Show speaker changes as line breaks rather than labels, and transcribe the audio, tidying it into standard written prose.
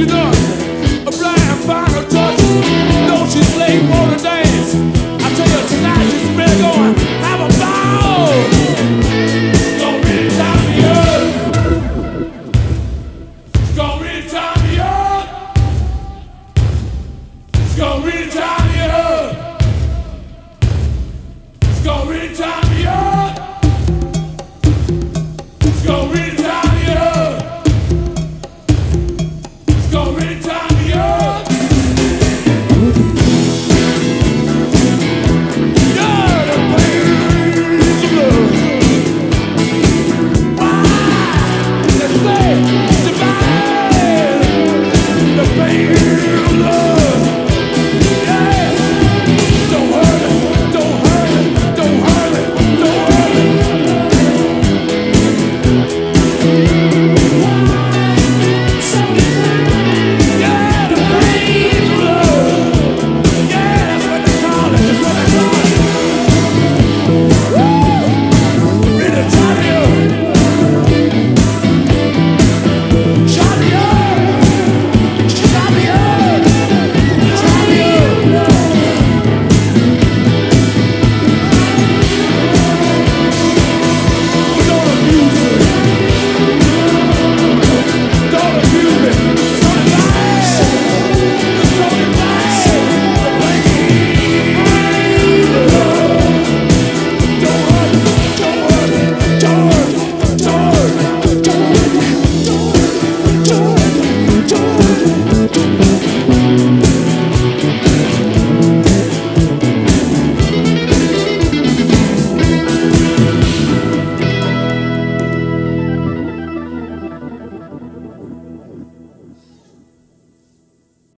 you know, a blind final touch. Though she's late for the dance, I tell you tonight she's really going have a ball. It's gonna really time me up. It's gonna really time me up. It's gonna really time me up. It's gonna really time me up. It's gonna really time me up. It's gonna really time me up. Yeah, the pains of love. Why? Let's say divine. The pain of love.